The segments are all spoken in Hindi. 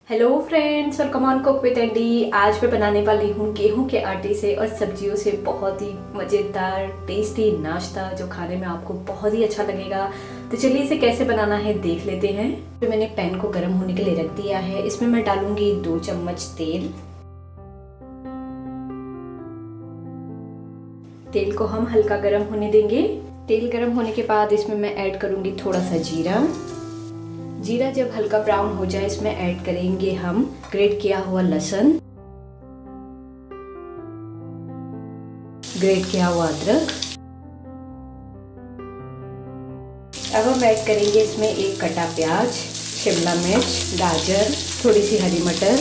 Hello friends, welcome on cook with Andy. आज मैं बनाने वाली हूँ गेहूं के आटे से और सब्जियों से बहुत ही मज़ेदार टेस्टी नाश्ता जो खाने में आपको बहुत ही अच्छा लगेगा। तो चलिए इसे कैसे बनाना है देख लेते हैं। तो मैंने पैन को गर्म होने के लिए रख दिया है। इसमें मैं डालूंगी 2 चम्मच तेल। तेल को हम हल्का गर्म होने देंगे। तेल गर्म होने के बाद इसमें मैं ऐड करूंगी थोड़ा सा जीरा। जीरा जब हल्का ब्राउन हो जाए इसमें ऐड करेंगे हम ग्रेट किया हुआ लहसुन, ग्रेट किया हुआ अदरक। अब हम ऐड करेंगे इसमें एक कटा प्याज, शिमला मिर्च, गाजर, थोड़ी सी हरी मटर,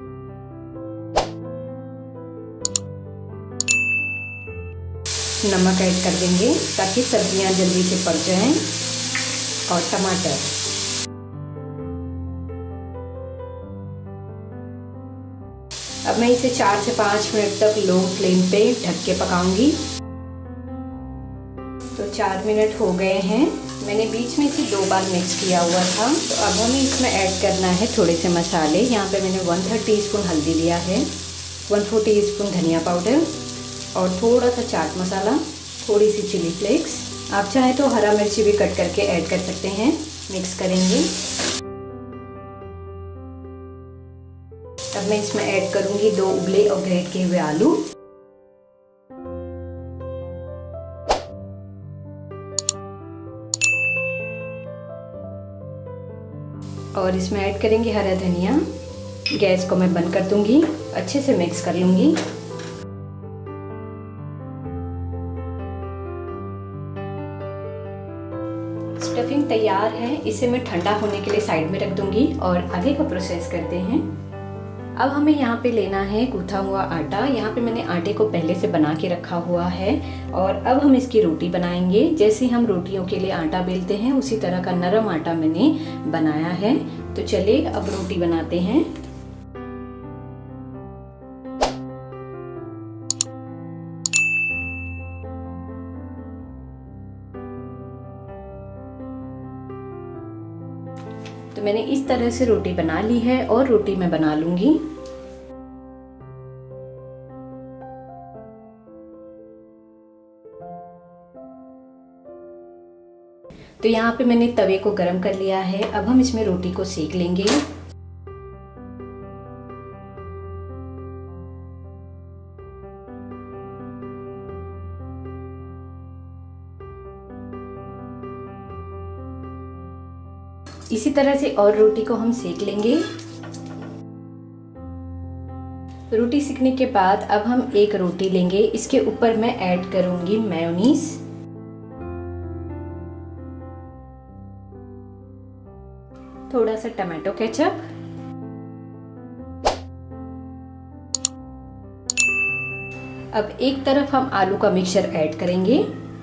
नमक ऐड कर देंगे ताकि सब्जियां जल्दी से पक जाएं, और टमाटर। अब मैं इसे 4 से 5 मिनट तक लो फ्लेम पे ढक के पकाऊंगी। तो 4 मिनट हो गए हैं। मैंने बीच में इसे 2 बार मिक्स किया हुआ था। तो अब हमें इसमें ऐड करना है थोड़े से मसाले। यहाँ पे मैंने 1/3 टीस्पून हल्दी लिया है, 1/4 टीस्पून धनिया पाउडर और थोड़ा सा चाट मसाला, थोड़ी सी चिली फ्लेक्स। आप चाहे तो हरा मिर्ची भी कट करके ऐड कर सकते हैं। मिक्स करेंगे। अब मैं इसमें ऐड करूंगी 2 उबले और ग्रेट किए हुए आलू, और इसमें ऐड करेंगे हरा धनिया। गैस को मैं बंद कर दूंगी, अच्छे से मिक्स कर लूंगी। स्टफिंग तैयार है। इसे मैं ठंडा होने के लिए साइड में रख दूंगी और आगे का प्रोसेस करते हैं। अब हमें यहाँ पे लेना है गूथा हुआ आटा। यहाँ पे मैंने आटे को पहले से बना के रखा हुआ है और अब हम इसकी रोटी बनाएंगे। जैसे हम रोटियों के लिए आटा बेलते हैं उसी तरह का नरम आटा मैंने बनाया है। तो चलिए अब रोटी बनाते हैं। तो मैंने इस तरह से रोटी बना ली है और रोटी मैं बना लूंगी। तो यहाँ पे मैंने तवे को गरम कर लिया है। अब हम इसमें रोटी को सेक लेंगे। इसी तरह से और रोटी को हम सेक लेंगे। रोटी सेकने के बाद अब हम एक रोटी लेंगे। इसके ऊपर मैं ऐड करूंगी मेयोनीज, थोड़ा सा टमाटो केचप, अब एक तरफ हम आलू का मिक्सचर ऐड करेंगे।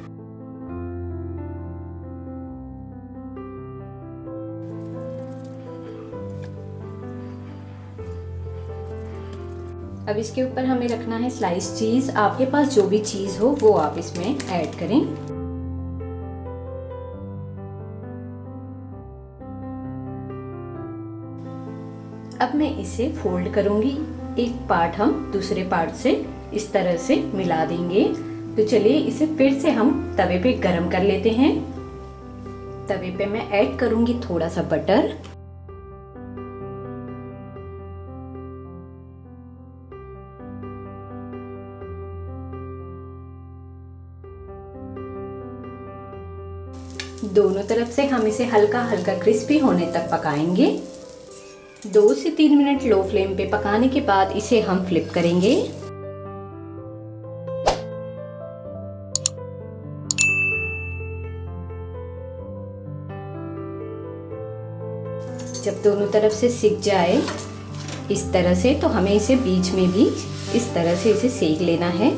अब इसके ऊपर हमें रखना है स्लाइस चीज। आपके पास जो भी चीज हो वो आप इसमें ऐड करें। अब मैं इसे फोल्ड करूंगी। एक पार्ट हम दूसरे पार्ट से इस तरह से मिला देंगे। तो चलिए इसे फिर से हम तवे पे गरम कर लेते हैं। तवे पे मैं ऐड करूंगी थोड़ा सा बटर, दोनों तरफ से हम इसे हल्का हल्का क्रिस्पी होने तक पकाएंगे। 2 से 3 मिनट लो फ्लेम पे पकाने के बाद इसे हम फ्लिप करेंगे। जब दोनों तरफ से सिक जाए इस तरह से, तो हमें इसे बीच में भी इस तरह से इसे सेक लेना है।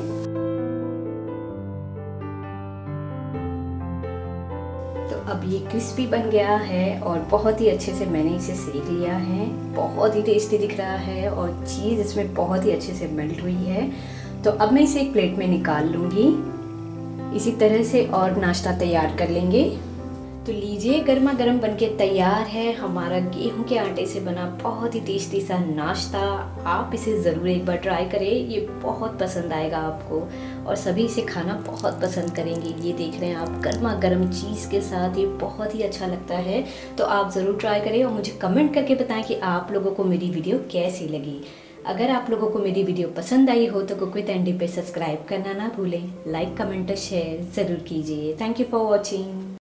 तो अब ये क्रिस्पी बन गया है और बहुत ही अच्छे से मैंने इसे सेक लिया है। बहुत ही टेस्टी दिख रहा है और चीज़ इसमें बहुत ही अच्छे से मेल्ट हुई है। तो अब मैं इसे एक प्लेट में निकाल लूँगी। इसी तरह से और नाश्ता तैयार कर लेंगे। तो लीजिए, गर्मा गर्म बनके तैयार है हमारा गेहूं के आटे से बना बहुत ही टेस्टी सा नाश्ता। आप इसे ज़रूर एक बार ट्राई करें, ये बहुत पसंद आएगा आपको और सभी इसे खाना बहुत पसंद करेंगे। ये देख रहे हैं आप, गर्मा गर्म चीज़ के साथ ये बहुत ही अच्छा लगता है। तो आप ज़रूर ट्राई करें और मुझे कमेंट करके बताएं कि आप लोगों को मेरी वीडियो कैसी लगी। अगर आप लोगों को मेरी वीडियो पसंद आई हो तो कुक विद एंडी पे सब्सक्राइब करना ना भूलें। लाइक, कमेंट और शेयर ज़रूर कीजिए। Thank you for watching.